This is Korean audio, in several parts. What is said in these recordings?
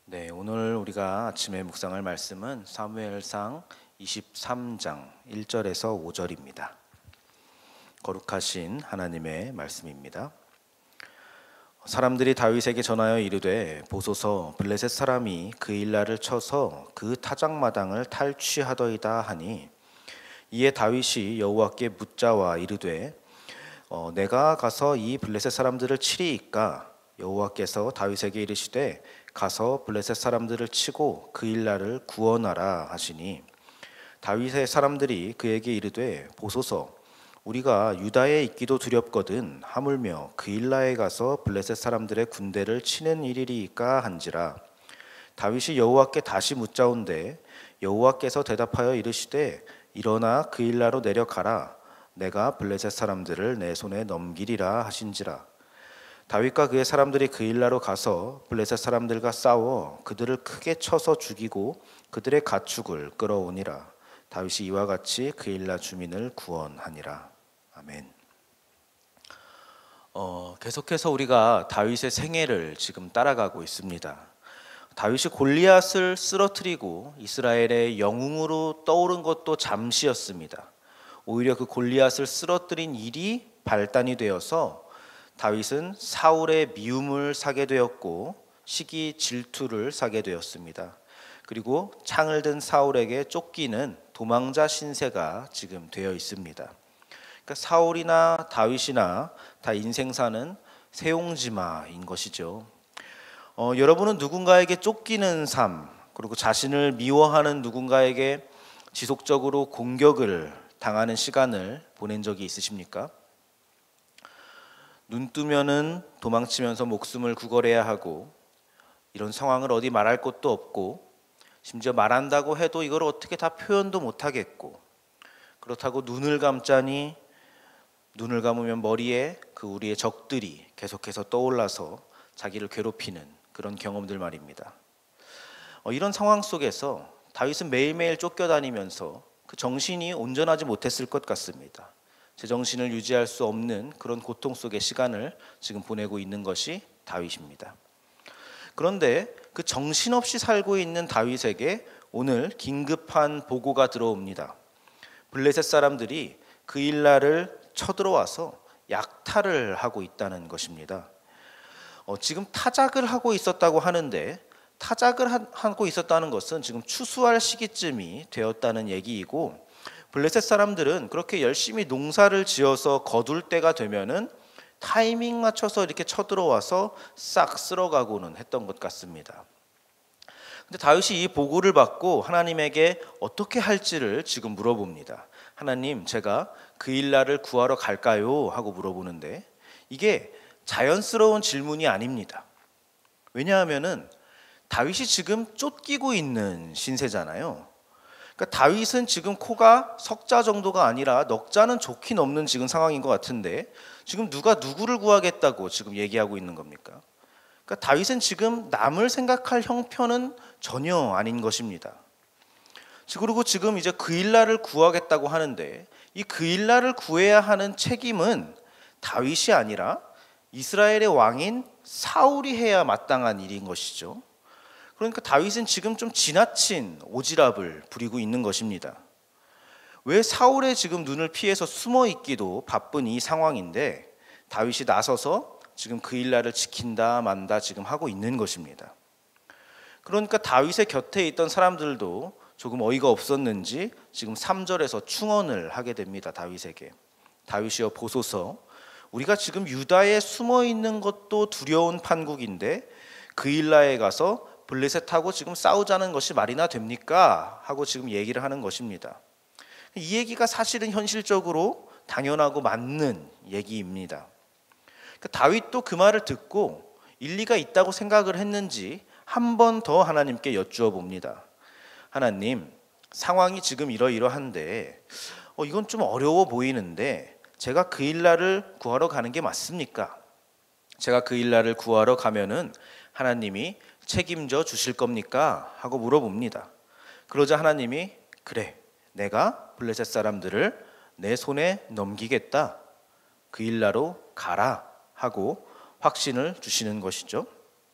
네, 오늘 우리가 아침에 묵상할 말씀은 사무엘상 23장 1절에서 5절입니다. 거룩하신 하나님의 말씀입니다. 사람들이 다윗에게 전하여 이르되 보소서 블레셋 사람이 그일라를 쳐서 그 타작마당을 탈취하더이다 하니, 이에 다윗이 여호와께 묻자와 이르되 내가 가서 이 블레셋 사람들을 치리이까? 여호와께서 다윗에게 이르시되 가서 블레셋 사람들을 치고 그일라를 구원하라 하시니, 다윗의 사람들이 그에게 이르되 보소서 우리가 유다에 있기도 두렵거든 하물며 그일라에 가서 블레셋 사람들의 군대를 치는 일이리이까 한지라. 다윗이 여호와께 다시 묻자온데 여호와께서 대답하여 이르시되 일어나 그일라로 내려가라. 내가 블레셋 사람들을 내 손에 넘기리라 하신지라. 다윗과 그의 사람들이 그일라로 가서 블레셋 사람들과 싸워 그들을 크게 쳐서 죽이고 그들의 가축을 끌어오니라. 다윗이 이와 같이 그일라 주민을 구원하니라. 아멘. 계속해서 우리가 다윗의 생애를 지금 따라가고 있습니다. 다윗이 골리앗을 쓰러뜨리고 이스라엘의 영웅으로 떠오른 것도 잠시였습니다. 오히려 그 골리앗을 쓰러뜨린 일이 발단이 되어서 다윗은 사울의 미움을 사게 되었고 시기 질투를 사게 되었습니다. 그리고 창을 든 사울에게 쫓기는 도망자 신세가 지금 되어 있습니다. 그러니까 사울이나 다윗이나 다 인생사는 세옹지마인 것이죠. 여러분은 누군가에게 쫓기는 삶, 그리고 자신을 미워하는 누군가에게 지속적으로 공격을 당하는 시간을 보낸 적이 있으십니까? 눈 뜨면은 도망치면서 목숨을 구걸해야 하고, 이런 상황을 어디 말할 곳도 없고, 심지어 말한다고 해도 이걸 어떻게 다 표현도 못하겠고, 그렇다고 눈을 감자니 눈을 감으면 머리에 그 우리의 적들이 계속해서 떠올라서 자기를 괴롭히는 그런 경험들 말입니다. 이런 상황 속에서 다윗은 매일매일 쫓겨다니면서 그 정신이 온전하지 못했을 것 같습니다. 제정신을 유지할 수 없는 그런 고통 속의 시간을 지금 보내고 있는 것이 다윗입니다. 그런데 그 정신없이 살고 있는 다윗에게 오늘 긴급한 보고가 들어옵니다. 블레셋 사람들이 그일라를 쳐들어와서 약탈을 하고 있다는 것입니다. 지금 타작을 하고 있었다고 하는데, 타작을 하고 있었다는 것은 지금 추수할 시기쯤이 되었다는 얘기이고, 블레셋 사람들은 그렇게 열심히 농사를 지어서 거둘 때가 되면은 타이밍 맞춰서 이렇게 쳐들어와서 싹 쓸어가고는 했던 것 같습니다. 근데 다윗이 이 보고를 받고 하나님에게 어떻게 할지를 지금 물어봅니다. 하나님, 제가 그일라를 구하러 갈까요? 하고 물어보는데, 이게 자연스러운 질문이 아닙니다. 왜냐하면은 다윗이 지금 쫓기고 있는 신세잖아요. 그러니까 다윗은 지금 코가 석자 정도가 아니라 넉 자는 좋게 넘는 지금 상황인 것 같은데, 지금 누가 누구를 구하겠다고 지금 얘기하고 있는 겁니까? 그러니까 다윗은 지금 남을 생각할 형편은 전혀 아닌 것입니다. 그리고 지금 이제 그일라를 구하겠다고 하는데, 이 그일라를 구해야 하는 책임은 다윗이 아니라 이스라엘의 왕인 사울이 해야 마땅한 일인 것이죠. 그러니까 다윗은 지금 좀 지나친 오지랖을 부리고 있는 것입니다. 왜 사울의 지금 눈을 피해서 숨어 있기도 바쁜 이 상황인데 다윗이 나서서 지금 그일라를 지킨다 만다 지금 하고 있는 것입니다. 그러니까 다윗의 곁에 있던 사람들도 조금 어이가 없었는지 지금 3절에서 충언을 하게 됩니다. 다윗에게. 다윗이여 보소서, 우리가 지금 유다에 숨어 있는 것도 두려운 판국인데 그일라에 가서 블레셋하고 지금 싸우자는 것이 말이나 됩니까? 하고 지금 얘기를 하는 것입니다. 이 얘기가 사실은 현실적으로 당연하고 맞는 얘기입니다. 다윗도 그 말을 듣고 일리가 있다고 생각을 했는지 한 번 더 하나님께 여쭈어 봅니다. 하나님, 상황이 지금 이러이러한데 이건 좀 어려워 보이는데 제가 그일라를 구하러 가는 게 맞습니까? 제가 그일라를 구하러 가면은 하나님이 책임져 주실 겁니까? 하고 물어봅니다. 그러자 하나님이 그래, 내가 블레셋 사람들을 내 손에 넘기겠다. 그일라로 가라 하고 확신을 주시는 것이죠.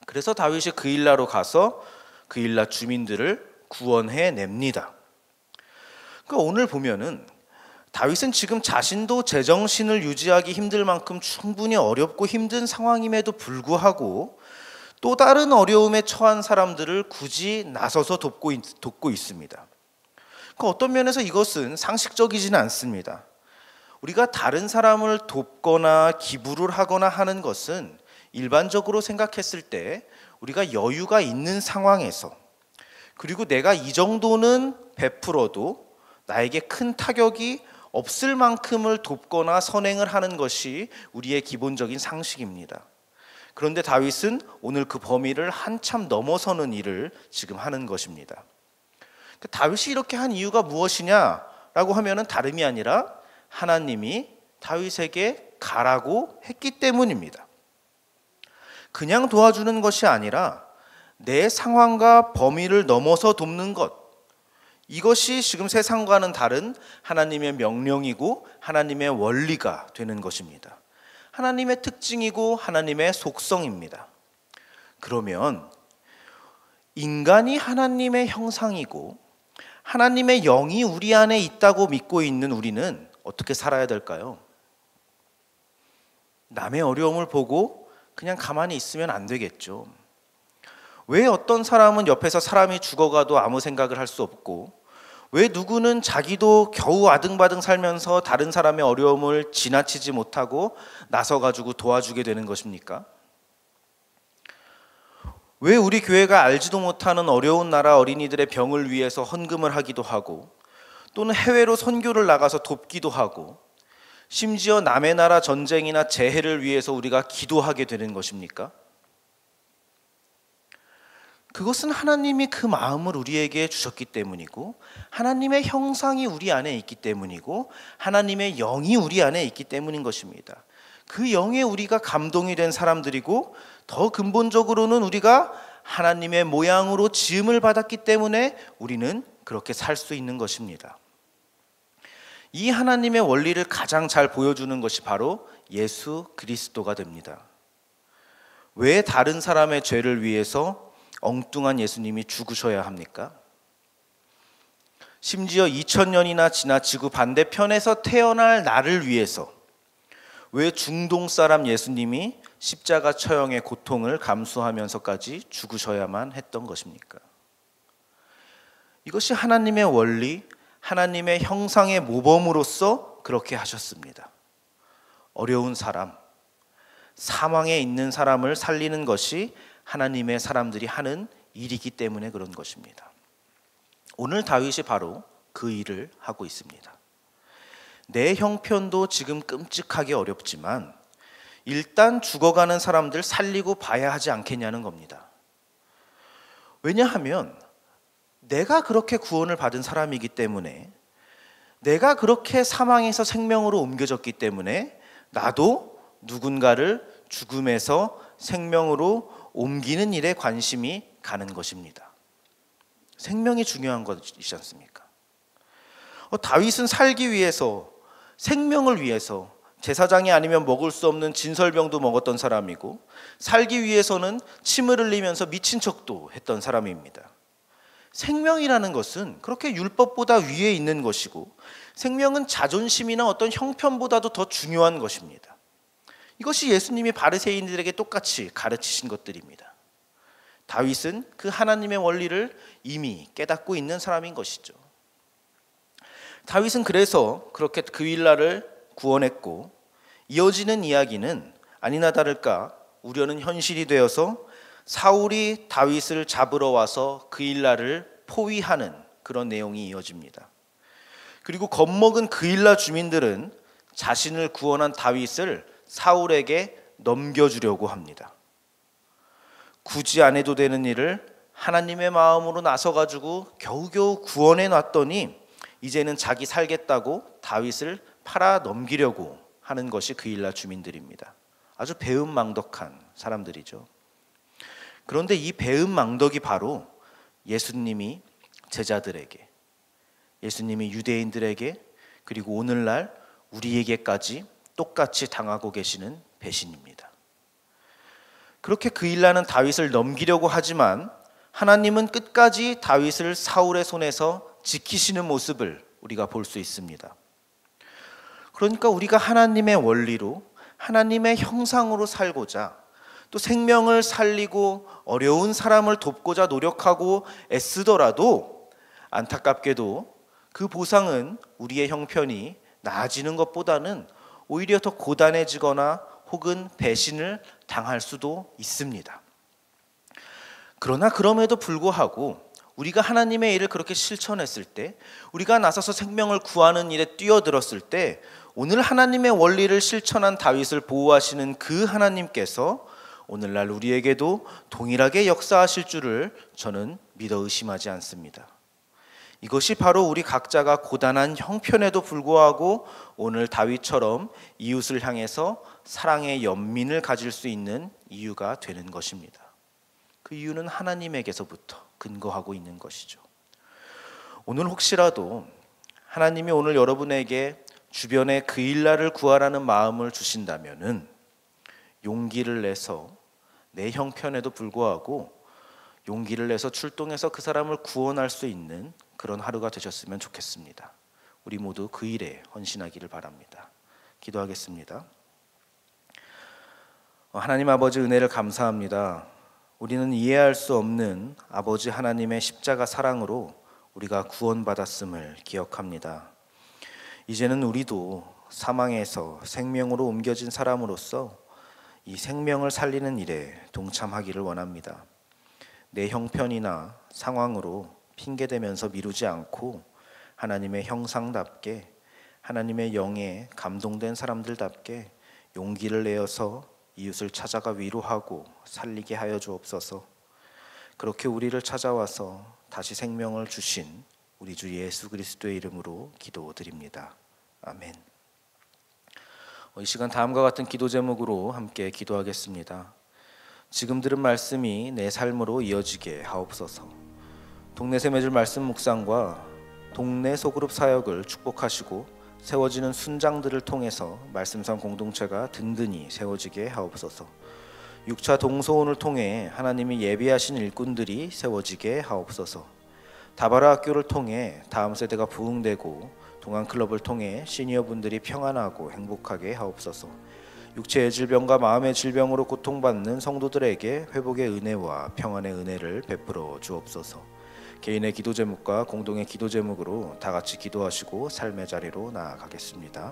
그래서 다윗이 그일라로 가서 그일라 주민들을 구원해 냅니다. 그러니까 오늘 보면은 다윗은 지금 자신도 제정신을 유지하기 힘들 만큼 충분히 어렵고 힘든 상황임에도 불구하고 또 다른 어려움에 처한 사람들을 굳이 나서서 돕고 있습니다. 그 어떤 면에서 이것은 상식적이지는 않습니다. 우리가 다른 사람을 돕거나 기부를 하거나 하는 것은 일반적으로 생각했을 때 우리가 여유가 있는 상황에서, 그리고 내가 이 정도는 베풀어도 나에게 큰 타격이 없을 만큼을 돕거나 선행을 하는 것이 우리의 기본적인 상식입니다. 그런데 다윗은 오늘 그 범위를 한참 넘어서는 일을 지금 하는 것입니다. 다윗이 이렇게 한 이유가 무엇이냐라고 하면은 다름이 아니라 하나님이 다윗에게 가라고 했기 때문입니다. 그냥 도와주는 것이 아니라 내 상황과 범위를 넘어서 돕는 것, 이것이 지금 세상과는 다른 하나님의 명령이고 하나님의 원리가 되는 것입니다. 하나님의 특징이고 하나님의 속성입니다. 그러면 인간이 하나님의 형상이고 하나님의 영이 우리 안에 있다고 믿고 있는 우리는 어떻게 살아야 될까요? 남의 어려움을 보고 그냥 가만히 있으면 안 되겠죠. 왜 어떤 사람은 옆에서 사람이 죽어가도 아무 생각을 할 수 없고, 왜 누구는 자기도 겨우 아등바등 살면서 다른 사람의 어려움을 지나치지 못하고 나서가지고 도와주게 되는 것입니까? 왜 우리 교회가 알지도 못하는 어려운 나라 어린이들의 병을 위해서 헌금을 하기도 하고, 또는 해외로 선교를 나가서 돕기도 하고, 심지어 남의 나라 전쟁이나 재해를 위해서 우리가 기도하게 되는 것입니까? 그것은 하나님이 그 마음을 우리에게 주셨기 때문이고, 하나님의 형상이 우리 안에 있기 때문이고, 하나님의 영이 우리 안에 있기 때문인 것입니다. 그 영에 우리가 감동이 된 사람들이고, 더 근본적으로는 우리가 하나님의 모양으로 지음을 받았기 때문에 우리는 그렇게 살 수 있는 것입니다. 이 하나님의 원리를 가장 잘 보여주는 것이 바로 예수 그리스도가 됩니다. 왜 다른 사람의 죄를 위해서 엉뚱한 예수님이 죽으셔야 합니까? 심지어 2000년이나 지나 지구 반대편에서 태어날 나를 위해서 왜 중동 사람 예수님이 십자가 처형의 고통을 감수하면서까지 죽으셔야만 했던 것입니까? 이것이 하나님의 원리, 하나님의 형상의 모범으로서 그렇게 하셨습니다. 어려운 사람, 사망에 있는 사람을 살리는 것이 하나님의 사람들이 하는 일이기 때문에 그런 것입니다. 오늘 다윗이 바로 그 일을 하고 있습니다. 내 형편도 지금 끔찍하게 어렵지만 일단 죽어가는 사람들 살리고 봐야 하지 않겠냐는 겁니다. 왜냐하면 내가 그렇게 구원을 받은 사람이기 때문에, 내가 그렇게 사망에서 생명으로 옮겨졌기 때문에 나도 누군가를 죽음에서 생명으로 옮기는 일에 관심이 가는 것입니다. 생명이 중요한 것이지 않습니까? 다윗은 살기 위해서, 생명을 위해서 제사장이 아니면 먹을 수 없는 진설병도 먹었던 사람이고, 살기 위해서는 침을 흘리면서 미친 척도 했던 사람입니다. 생명이라는 것은 그렇게 율법보다 위에 있는 것이고, 생명은 자존심이나 어떤 형편보다도 더 중요한 것입니다. 이것이 예수님이 바리새인들에게 똑같이 가르치신 것들입니다. 다윗은 그 하나님의 원리를 이미 깨닫고 있는 사람인 것이죠. 다윗은 그래서 그렇게 그일라를 구원했고, 이어지는 이야기는 아니나 다를까 우려는 현실이 되어서 사울이 다윗을 잡으러 와서 그일라를 포위하는 그런 내용이 이어집니다. 그리고 겁먹은 그일라 주민들은 자신을 구원한 다윗을 사울에게 넘겨주려고 합니다. 굳이 안 해도 되는 일을 하나님의 마음으로 나서가지고 겨우겨우 구원해 놨더니 이제는 자기 살겠다고 다윗을 팔아 넘기려고 하는 것이 그일라 주민들입니다. 아주 배은망덕한 사람들이죠. 그런데 이 배은망덕이 바로 예수님이 제자들에게, 예수님이 유대인들에게, 그리고 오늘날 우리에게까지 똑같이 당하고 계시는 배신입니다. 그렇게 그 일나는 다윗을 넘기려고 하지만 하나님은 끝까지 다윗을 사울의 손에서 지키시는 모습을 우리가 볼 수 있습니다. 그러니까 우리가 하나님의 원리로 하나님의 형상으로 살고자 또 생명을 살리고 어려운 사람을 돕고자 노력하고 애쓰더라도 안타깝게도 그 보상은 우리의 형편이 나아지는 것보다는 오히려 더 고단해지거나 혹은 배신을 당할 수도 있습니다. 그러나 그럼에도 불구하고 우리가 하나님의 일을 그렇게 실천했을 때, 우리가 나서서 생명을 구하는 일에 뛰어들었을 때, 오늘 하나님의 원리를 실천한 다윗을 보호하시는 그 하나님께서 오늘날 우리에게도 동일하게 역사하실 줄을 저는 믿어 의심하지 않습니다. 이것이 바로 우리 각자가 고단한 형편에도 불구하고 오늘 다윗처럼 이웃을 향해서 사랑의 연민을 가질 수 있는 이유가 되는 것입니다. 그 이유는 하나님에게서부터 근거하고 있는 것이죠. 오늘 혹시라도 하나님이 오늘 여러분에게 주변에 그 일날을 구하라는 마음을 주신다면은 용기를 내서 내 형편에도 불구하고 용기를 내서 출동해서 그 사람을 구원할 수 있는 그런 하루가 되셨으면 좋겠습니다. 우리 모두 그 일에 헌신하기를 바랍니다. 기도하겠습니다. 하나님 아버지, 은혜를 감사합니다. 우리는 이해할 수 없는 아버지 하나님의 십자가 사랑으로 우리가 구원받았음을 기억합니다. 이제는 우리도 사망에서 생명으로 옮겨진 사람으로서 이 생명을 살리는 일에 동참하기를 원합니다. 내 형편이나 상황으로 핑계대면서 미루지 않고 하나님의 형상답게, 하나님의 영에 감동된 사람들답게 용기를 내어서 이웃을 찾아가 위로하고 살리게 하여 주옵소서. 그렇게 우리를 찾아와서 다시 생명을 주신 우리 주 예수 그리스도의 이름으로 기도드립니다. 아멘. 이 시간 다음과 같은 기도 제목으로 함께 기도하겠습니다. 지금 들은 말씀이 내 삶으로 이어지게 하옵소서. 동네 세매줄 말씀 묵상과 동네 소그룹 사역을 축복하시고 세워지는 순장들을 통해서 말씀상 공동체가 든든히 세워지게 하옵소서. 6차 동소원을 통해 하나님이 예비하신 일꾼들이 세워지게 하옵소서. 다바라 학교를 통해 다음 세대가 부흥되고 동안클럽을 통해 시니어분들이 평안하고 행복하게 하옵소서. 육체의 질병과 마음의 질병으로 고통받는 성도들에게 회복의 은혜와 평안의 은혜를 베풀어 주옵소서. 개인의 기도 제목과 공동의 기도 제목으로 다 같이 기도하시고 삶의 자리로 나아가겠습니다.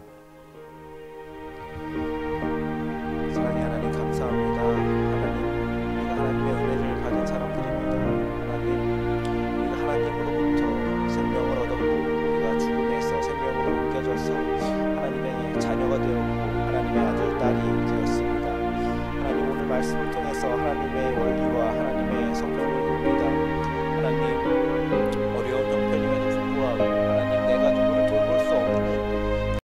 사랑의 하나님, 감사합니다. 하나님, 우리가 하나님의 은혜를 받은 사람들입니다. 하나님, 우리가 하나님으로부터 생명을 얻었고 우리가 죽음에서 생명으로 옮겨져서 하나님의 자녀가 되었고 하나님의 아들, 딸이 되었습니다. 하나님, 오늘 말씀을 통해서 하나님의 원리